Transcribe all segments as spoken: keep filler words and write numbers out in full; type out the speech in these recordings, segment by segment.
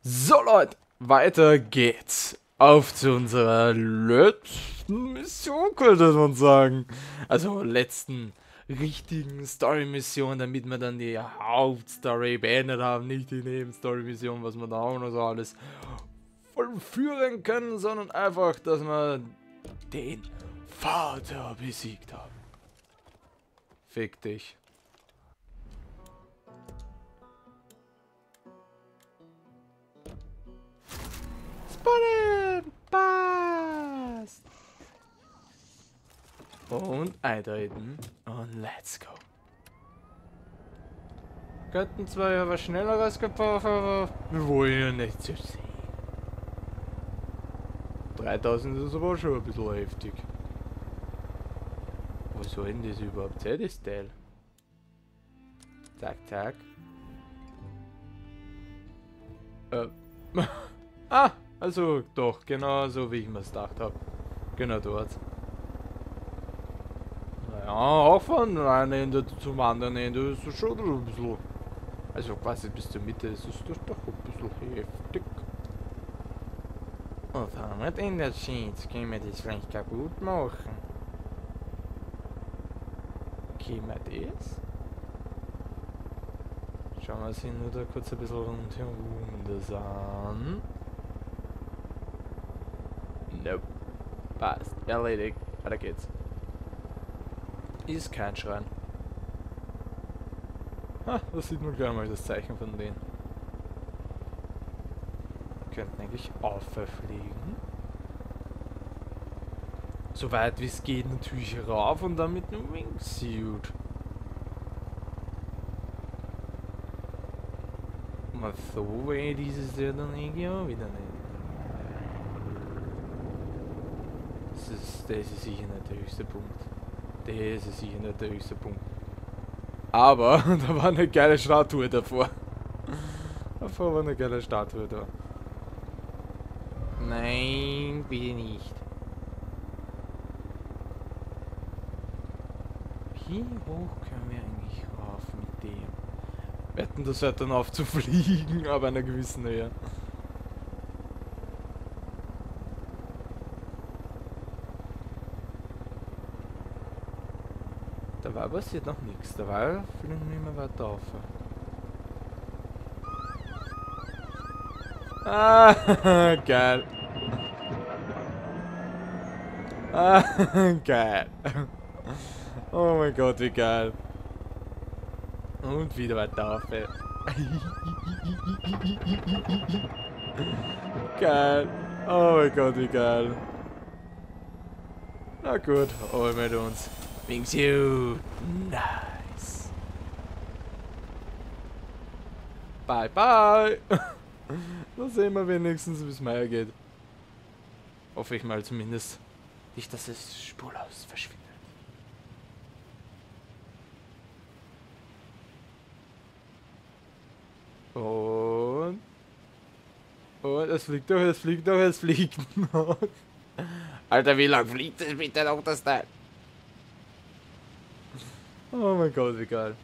So Leute, weiter geht's. Auf zu unserer letzten Mission, könnte man sagen. Also letzten richtigen Story-Mission, damit wir dann die Hauptstory beendet haben. Nicht die Nebenstory-Mission, was wir da auch noch so alles vollführen können, sondern einfach, dass wir den Vater besiegt haben. Fick dich. Spawnen! Passt! Und eintreten. Und let's go. Könnten zwar ja was Schnelleres gebrauchen, aber wir wollen ja nicht zu sehen. dreitausend ist aber schon ein bisschen heftig. Wo soll denn das überhaupt sein, das Teil? Zack, zack. Äh. ah! Also doch, genau so wie ich mir es gedacht habe. Genau dort. Naja, auch von einem Ende zum anderen Ende ist es schon ein bisschen. Also quasi bis zur Mitte ist es doch doch ein bisschen heftig. Und haben wir den der Sheets? Können wir das vielleicht kaputt machen? Können wir das? Schauen wir uns hier nur da kurz ein bisschen rundherum das an. Nope. Passt. Erledigt. Weiter geht's. Ist kein Schrein. Ha, da sieht man gleich mal das Zeichen von denen. Wir könnten eigentlich auffliegen. So weit wie es geht natürlich rauf und dann mit einem Wingsuit. Mal so weit ist es ja dann irgendwie auch wieder nicht. Das ist, das ist sicher nicht der höchste Punkt. Das ist sicher nicht der höchste Punkt. Aber da war eine geile Statue davor. Davor war eine geile Statue da. Nein, bitte nicht. Wie hoch können wir eigentlich rauf mit dem? Wetten, das hört dann auf zu fliegen, aber einer gewissen Höhe. Da war passiert noch nichts, da war fliegen wir immer weiter auf. Ah, geil. Ah, geil. Oh mein Gott, wie geil. Und wieder weiter auf. Geil. Oh mein Gott, wie geil. Na gut, holen wir uns. Wingsuit. Nice. Bye, bye. Da sehen wir wenigstens, wie es mir geht. Hoffe ich mal zumindest. Nicht, dass es spurlos verschwindet. Und... Und es fliegt doch, es fliegt doch, es fliegt noch. Alter, wie lang fliegt es bitte noch, das Teil? Oh mein Gott, wie geil.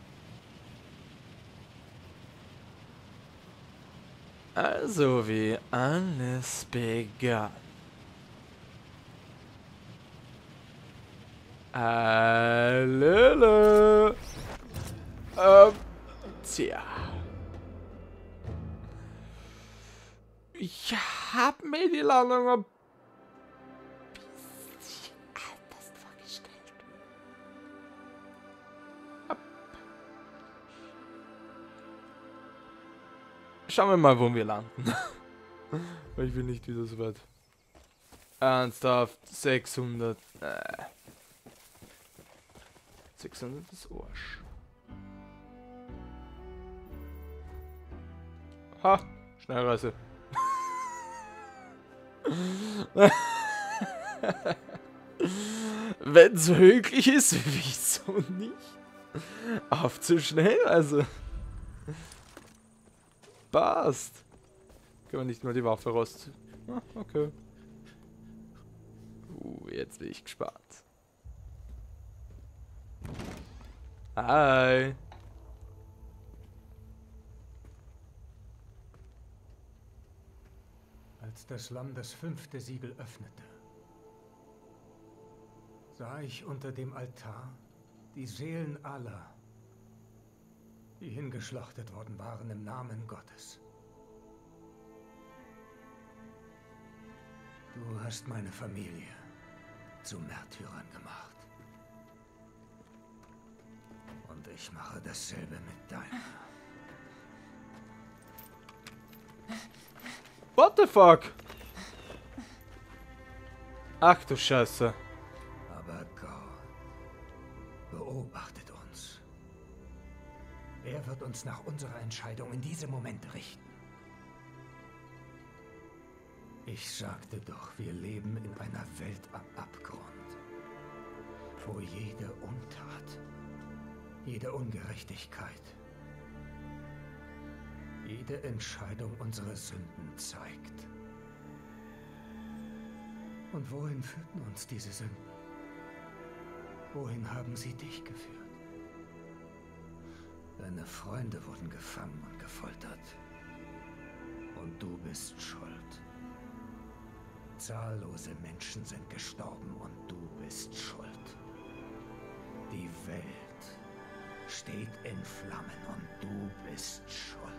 Also, wie alles begann. Hallöle. Ähm, tja. Ich hab mir die Landung ein bisschen anders vorgestellt. Ab. Schauen wir mal, wo wir landen. Weil ich will nicht wieder so weit. Ernsthaft, sechshundert. Äh. sechshundert ist Arsch. Ha, Schnellreise. Wenn es möglich ist, wieso nicht? Auf zu schnell, also. Passt. Können wir nicht mal die Waffe raus. Ah, okay. Uh, jetzt bin ich gespannt. Hi. Als das Lamm das fünfte Siegel öffnete, sah ich unter dem Altar die Seelen aller, die hingeschlachtet worden waren im Namen Gottes. Du hast meine Familie zu Märtyrern gemacht. Und ich mache dasselbe mit deiner. What the fuck? Ach du Scheiße. Aber Gott beobachtet uns. Er wird uns nach unserer Entscheidung in diesem Moment richten. Ich sagte doch, wir leben in einer Welt am Abgrund, wo jede Untat, jede Ungerechtigkeit, jede Entscheidung unsere Sünden zeigt. Und wohin führten uns diese Sünden? Wohin haben sie dich geführt? Deine Freunde wurden gefangen und gefoltert. Und du bist schuld. Zahllose Menschen sind gestorben und du bist schuld. Die Welt steht in Flammen und du bist schuld.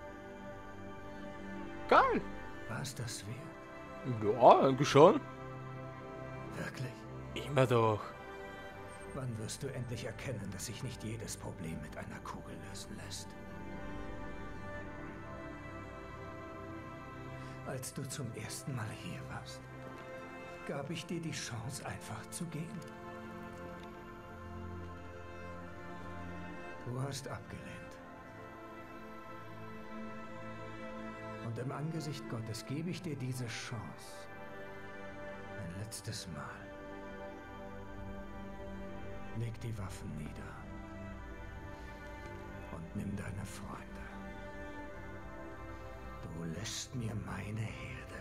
Geil. War es das wert? Ja, eigentlich schon. Wirklich? Immer doch. Wann wirst du endlich erkennen, dass sich nicht jedes Problem mit einer Kugel lösen lässt? Als du zum ersten Mal hier warst, gab ich dir die Chance, einfach zu gehen. Du hast abgelehnt. Und im Angesicht Gottes gebe ich dir diese Chance. Ein letztes Mal. Leg die Waffen nieder. Und nimm deine Freunde. Du lässt mir meine Herde.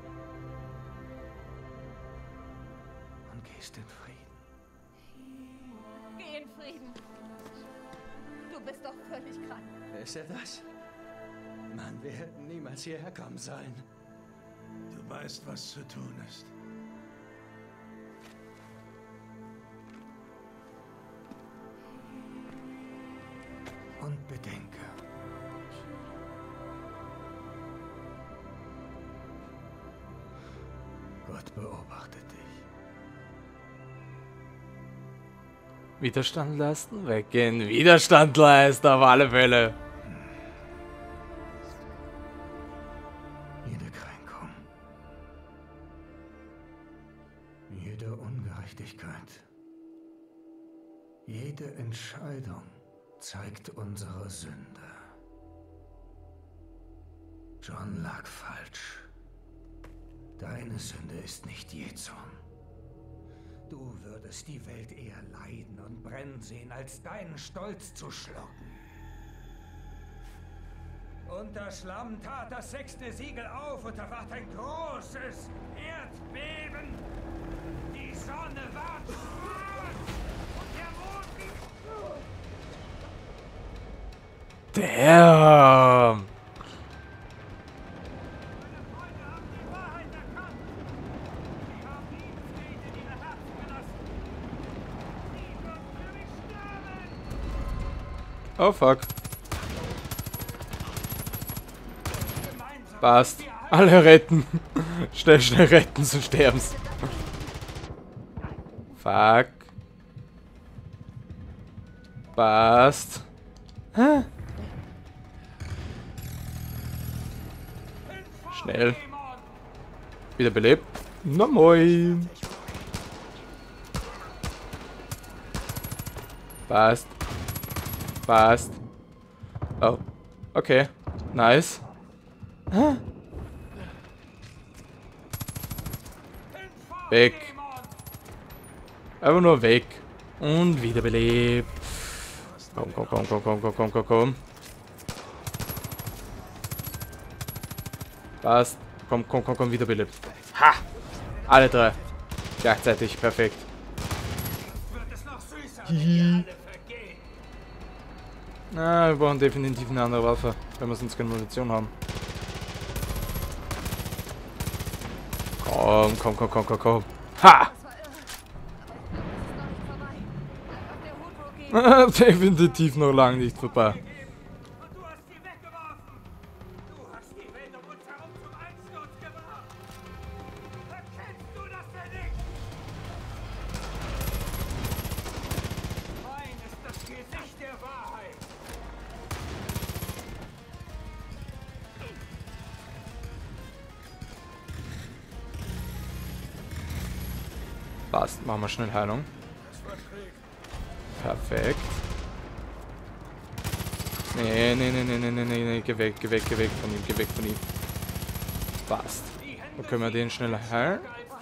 Und gehst in Frieden. Geh in Frieden. Du bist doch völlig krank. Ist er das? Mann, wir hätten niemals hierher kommen sollen. Du weißt, was zu tun ist. Und bedenke, Gott beobachtet dich. Widerstand leisten, weggehen. Widerstand leisten, auf alle Fälle. Jede Kränkung, jede Ungerechtigkeit, jede Entscheidung zeigt unsere Sünde. John lag falsch. Deine Sünde ist nicht Jezorn. Du würdest die Welt eher leiden und brennen sehen, als deinen Stolz zu schlucken. Und das Lamm tat das sechste Siegel auf und da ward ein großes Erdbeben. Die Sonne ward schwarz und der Mond wie... Damn. Oh fuck. Passt. Alle retten. Schnell, schnell retten, so sterben's. Fuck. Passt. Hä? Schnell. Wiederbelebt. Na moin. Passt. Passt. Oh. Okay. Nice. Hä? Weg. Einfach nur weg. Und wiederbelebt. Komm, komm, komm, komm, komm, komm, komm, komm, komm. Passt. Komm, komm, komm, komm, wiederbelebt. Ha! Alle drei. Gleichzeitig. Perfekt. Hihi. Na, wir brauchen definitiv eine andere Waffe, wenn wir sonst keine Munition haben. Komm, komm, komm, komm, komm, komm. Ha! Das war irre. Aber ich glaube, es ist noch nicht vorbei. Lass auf der Hut, Rookie. Definitiv noch lange nicht vorbei. Und du hast sie weggeworfen! Du hast die Welt um uns herum zum Einsturz gebracht! Erkennst du das denn nicht? Mein ist das Gesicht der Wahrheit! Passt, machen wir schnell Heilung. Perfekt. Nee, nee, nee, nee, nee, nee, nee, nee, geh weg, geh weg, geh weg von ihm, geh weg von ihm. Passt. Dann können wir den schneller heilen.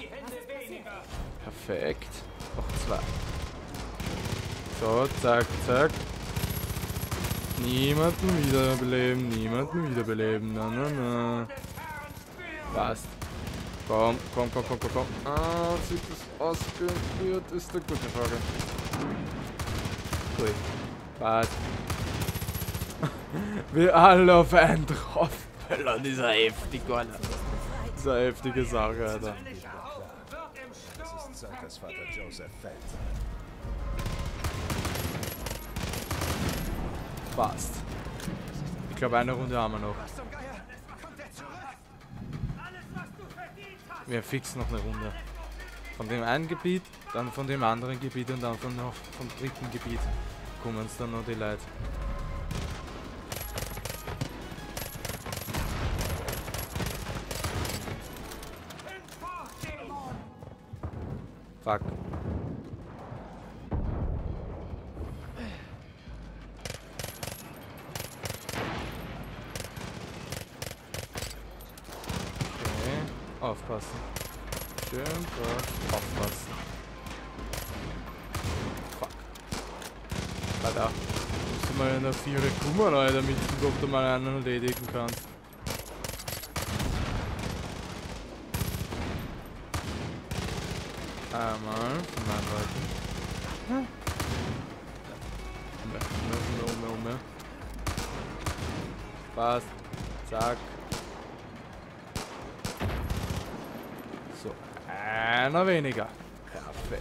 Perfekt. Noch zwei. So, zack, zack. Niemanden wiederbeleben, niemanden wiederbeleben. Na, na, na. Passt. Komm, komm, komm, komm, komm, komm. Ah, sieht das ausgeführt? Ist eine gute Frage. Gut. Passt. Wir alle auf einen draufböllern. Dieser heftig, Alter. Dieser heftige Sache, Alter. Es ist Zeit, dass Vater Joseph fällt. Passt. Ich glaube, eine Runde haben wir noch. Wir fixen noch eine Runde. Von dem einen Gebiet, dann von dem anderen Gebiet und dann von noch vom dritten Gebiet kommen uns dann noch die Leute. Fuck. Okay, aufpassen. Schön dort aufpassen. Fuck. Alter, musst du mal in der Viere kommen, Alter, damit du ob du mal einen erledigen kannst. Einmal von meinen Leuten. Hm. Umme, umme, umme, umme. Passt. Zack. So. Einer weniger. Perfekt.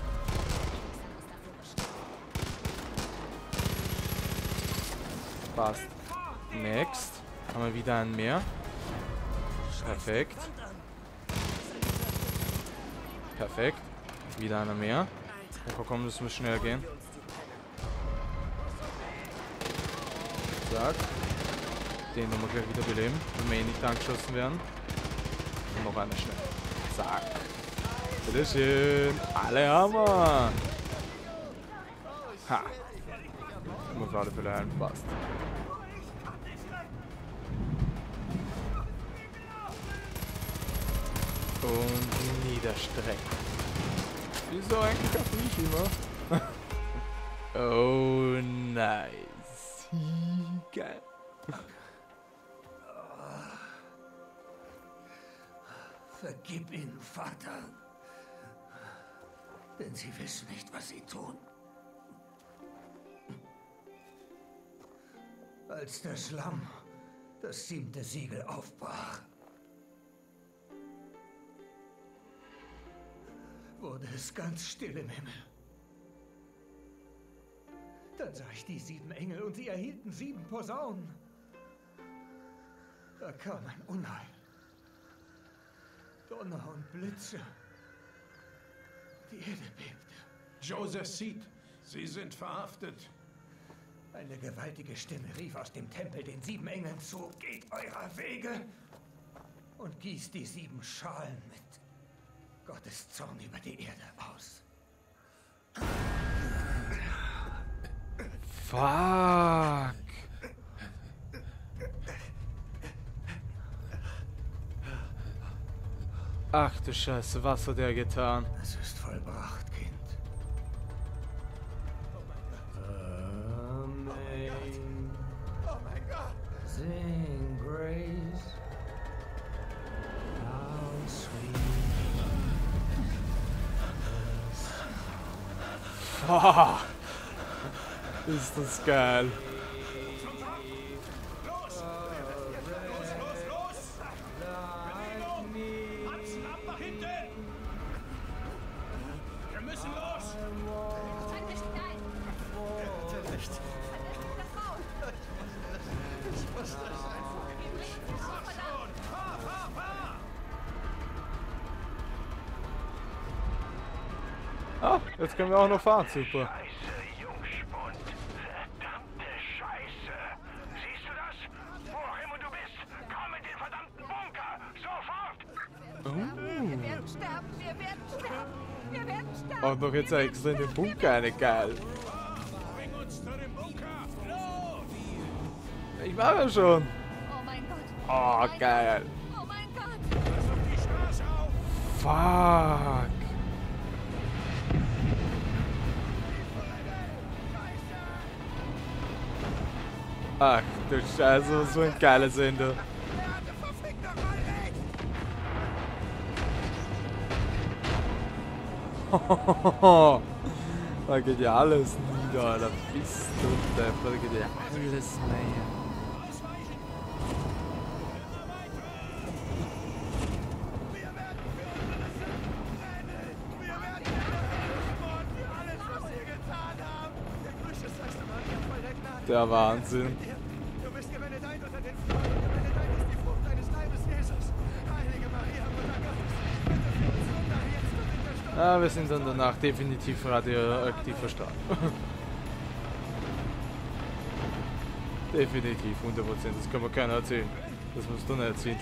Passt. Next. Haben wir wieder einen mehr. Perfekt. Perfekt. Wieder einer mehr. Oh, komm, das muss schnell gehen. Zack. Den nochmal gleich wieder beleben, wenn wir eh nicht angeschossen werden. Und noch einer schnell. Zack. Bitteschön. Alle haben wir. Ha. Muss alle Fälle heilen. Passt. Und niederstrecken. Wieso eigentlich auch nicht immer? Oh, nice. Geil. Vergib ihnen, Vater. Denn sie wissen nicht, was sie tun. Als das Lamm das siebte Siegel aufbrach, wurde es ganz still im Himmel. Dann sah ich die sieben Engel und sie erhielten sieben Posaunen. Da kam ein Unheil. Donner und Blitze. Die Erde bebte. Joseph sieht, Sie sind verhaftet. Eine gewaltige Stimme rief aus dem Tempel den sieben Engeln zu: Geht eurer Wege und gießt die sieben Schalen mit Gottes Zorn über die Erde aus. Fuck. Ach du Scheiße, was hat er getan? Es ist vollbracht, Kind. Amen. Oh mein Gott! Sing grace. How sweet. Fuck. Ist das geil. Los! Los, los, los! Bewegung! Panzer ab, Jetzt können wir auch noch fahren, super. Scheiße, Jungspund. Verdammte Scheiße. Siehst du das? Wo auch immer du bist, komm in den verdammten Bunker. Sofort. Wir werden sterben, wir werden sterben, wir werden sterben. Auch noch jetzt extra in den Bunker eine, geil. Bring uns zu dem Bunker! Ich war ja schon. Oh mein Gott. Oh, mein geil. Gott. Oh mein Gott. Pass auf die Straße auf! Fuck. Ach du Scheiße, so ein geiles Ende. Da geht ja alles nieder, Alter. Bist du Depp, da geht ja alles näher. Der Wahnsinn. Du bist gewendet ein unter den Frauen, gewendet ein ist die Frucht deines Leibes, Jesus. Heilige Maria, Mutter Gottes, bitte für uns Wunder jetzt und in der Stunde. Ah, wir sind dann danach definitiv radioaktiv verstrahlt. Definitiv, hundert Prozent. Das kann mir keiner erzählen. Das musst du nicht erzählen.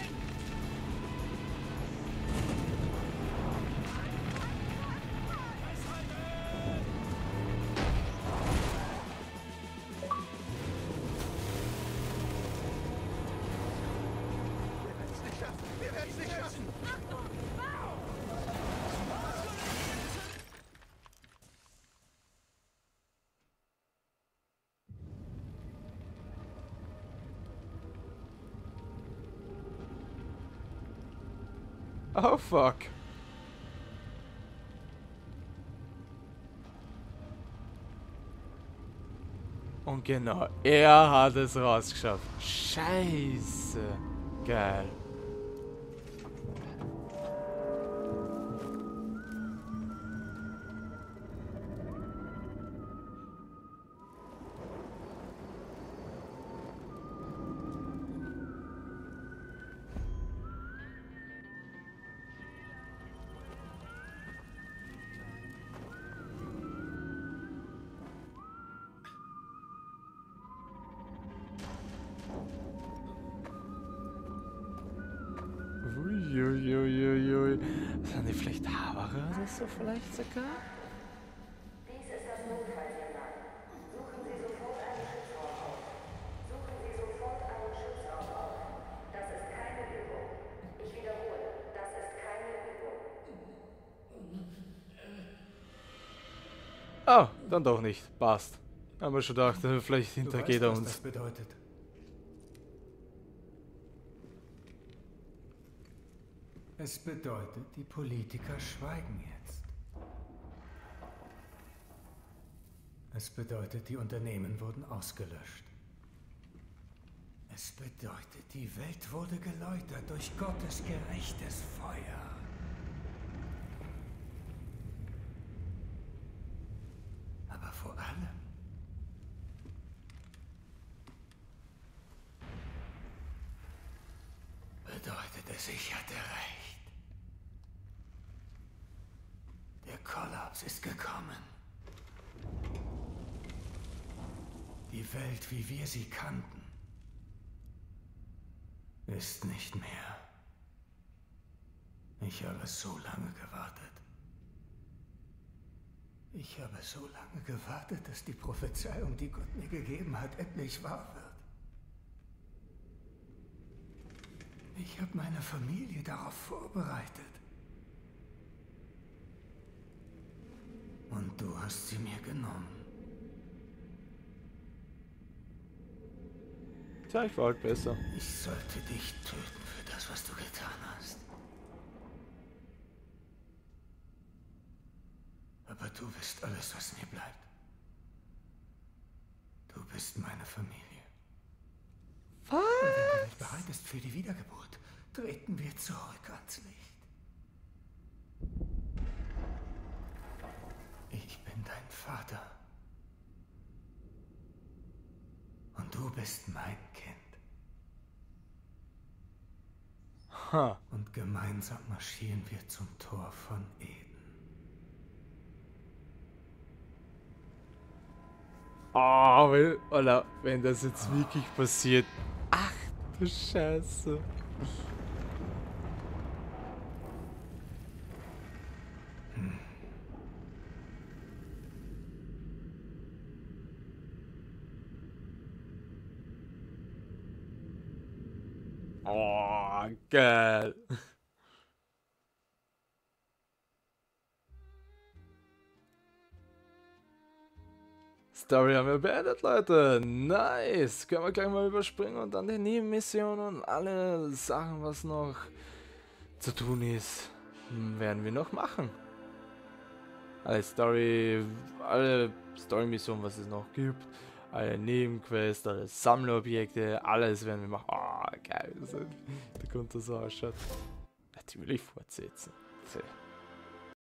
Wir werden es nicht schaffen. Oh fuck. Und genau, er hat es rausgeschafft. Scheiße. Geil. Uiuiuiui. Sind die vielleicht Haare oder so vielleicht sogar? Dies ist das Notfallsignal. Suchen Sie sofort einen Schutzraum auf. Suchen Sie sofort einen Schutzraum auf. Das ist keine Übung. Ich wiederhole, das ist keine Übung. Oh, dann doch nicht. Passt. Haben wir schon gedacht, vielleicht Du hintergeht weißt, er was uns. das bedeutet. Es bedeutet, die Politiker schweigen jetzt. Es bedeutet, die Unternehmen wurden ausgelöscht. Es bedeutet, die Welt wurde geläutert durch Gottes gerechtes Feuer. Aber vor allem bedeutet es, ich hatte recht. Der Kollaps ist gekommen. Die Welt, wie wir sie kannten, ist nicht mehr. Ich habe so lange gewartet. Ich habe so lange gewartet, dass die Prophezeiung, die Gott mir gegeben hat, endlich wahr wird. Ich habe meine Familie darauf vorbereitet. Und du hast sie mir genommen. Tja, ich war halt besser. Ich sollte dich töten für das, was du getan hast. Aber du bist alles, was mir bleibt. Du bist meine Familie. Was? Und wenn du nicht bereit bist für die Wiedergeburt, treten wir zurück ans Licht. Ich bin dein Vater. Und du bist mein Kind. Ha. Und gemeinsam marschieren wir zum Tor von Eden. Oh, wenn, oder, wenn das jetzt wirklich passiert. Ach du Scheiße. Oh, geil. Story haben wir beendet, Leute. Nice. Können wir gleich mal überspringen und dann die Nebenmissionen und alle Sachen, was noch zu tun ist, werden wir noch machen. Alle Story, alle Story-Missionen, was es noch gibt, alle Nebenquests, alle Sammlerobjekte, alles werden wir machen. Oh, geil. Der Grund, das so ausschaut. Natürlich fortsetzen.